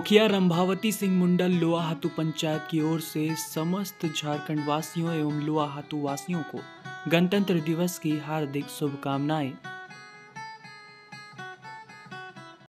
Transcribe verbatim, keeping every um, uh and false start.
मुखिया रंभावती सिंह मुंडल लोहातू पंचायत की ओर से समस्त झारखंड वासियों एवं लोहातू वासियों को गणतंत्र दिवस की हार्दिक शुभकामनाएं।